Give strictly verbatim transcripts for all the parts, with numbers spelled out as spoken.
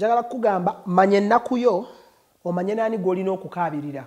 njagala kugamba manye ennaku yo omanye nani gw'olina okukaabirira.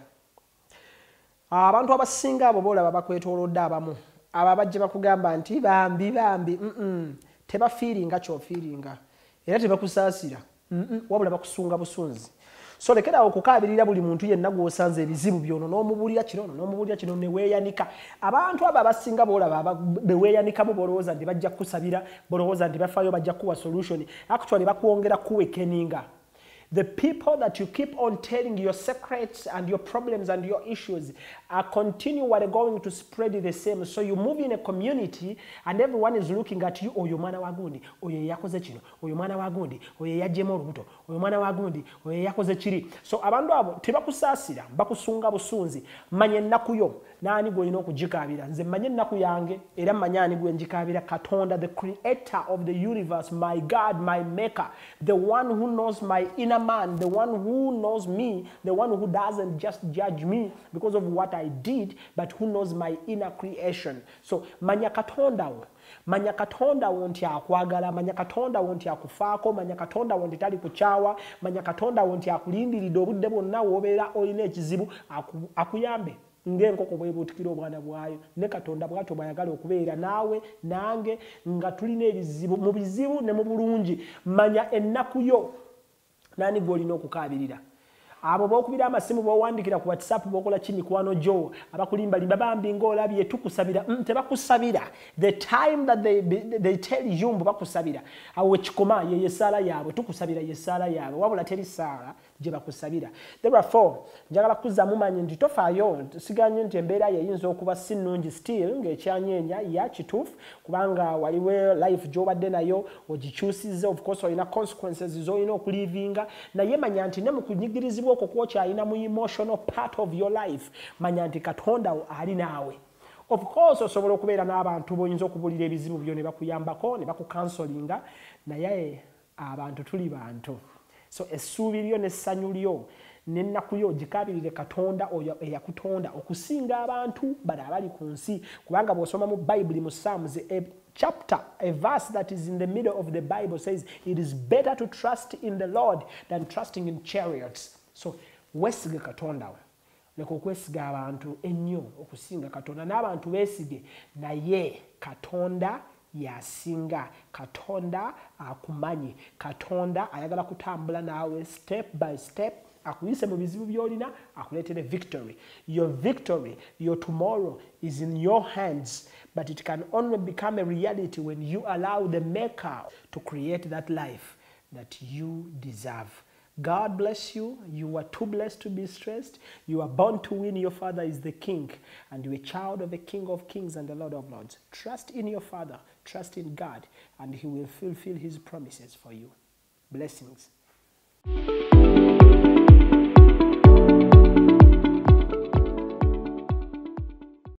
Abantu abasinga abo boolaba bakwetoolodde abamu abo bajja bakugamba nti bambi bambi mm -mm. tebafiiringa ky'ofiiringa era tebakusaasira mm -mm. wabula bakusunga busunzi. So lekerawo okukaabirira buli muntu yenna gw'osanze ebizibu byono n'omubulira kino n'omubulira kino ne weeyanika. Abantu abo abasinga boolaba beweeyanikamu bolowooza nti bajja kukusabira, bolowooza nti bafaayo bajja kuwa solution. Actually bakwongera kuwekeninga. The people that you keep on telling your secrets and your problems and your issues are continually going to spread the same. So you move in a community and everyone is looking at you. Oyo mwana wa gundi, oyo yakoze kino, oyo mwana wa gundi, oyo yajjemu olubuto, oyo mwana wa gundi, oyo yakoze kiri. So abantu abo tebakusaasira, bakusunga busunzi. Manye ennaku yo nani gw'olina okugikaabira. Nze manye ennaku yange era manye ani gwe njikaabira. Katonda, the creator of the universe, my God, my maker, the one who knows my inner man, the one who knows me, the one who doesn't just judge me because of what I did, but who knows my inner creation. So manya Katonda wo, manya Katonda wo nti akwagala, manya Katonda wo nti akufaako, manya Katonda wo nti tali kukyawa, manya Katonda wo nti akulindiridde obudde bwonna w'obeera olina ekizibu akuyambe. Ng'enkoko bw'ebuutikira obwana bwayo, ne Katonda bw'atyo bw'ayagala okubeera naawe nange nga tulina ebizibu mu bizibu ne mu bulungi. Manya ennaku yo nani gw'olina okukaabirira. Abo b'okubira amasimu b'owandikira ku WhatsApp b'okola kimikwano gyo abakulimbalimba bambi ng'olabye tukusabira mm, tebakusabira. The time that they, they tell you mbu bakusabira awo ekikoma ye yesaala yaabwe tukusabira yesaala yaabwe wabula teri saala gye bakusabira. Therefore njagala kuzza mumanye nti tofaayo siganye nti embeera yeyinza okuba si nnungi still ng'ekyanyeenya ya kituufu kubanga waliwo life gy'obadde nayo ogikyusizza, of course olina consequences z'olina okulivinga, naye manya nti ne mu kunyigirizibwa okwo kw'okyalina mu emotional part of your life manya nti Katonda ali naawe. Of course osobola okubeera n'abantu boyinza okubulira ebizibu byo ne bakuyambako ne bakukansolinga, naye abantu tuli bantu. So essuubi lyo n'essanyu lyo n'ennaku yo gikaabirire Katonda oyo eyakutonda okusinga abantu bali abali ku nsi, kubanga bw'osoma mu Bible mu Psalms a chapter, a verse that is in the middle of the Bible says it is better to trust in the Lord than trusting in chariots. So wesige Katonda we leka okwesiga abantu ennyo okusinga Katonda, n'abantu beesige naye Katonda yasinga. Katonda akumanyi, Katonda ayagala kutambula naawe step by step, akuyise mu bizibu by'olina akuleetere victory. Your victory, your tomorrow is in your hands, but it can only become a reality when you allow the Maker to create that life that you deserve. God bless you. You are too blessed to be stressed. You are born to win. Your Father is the King, and you are a child of the King of Kings and the Lord of Lords. Trust in your Father. Trust in God, and He will fulfill His promises for you. Blessings.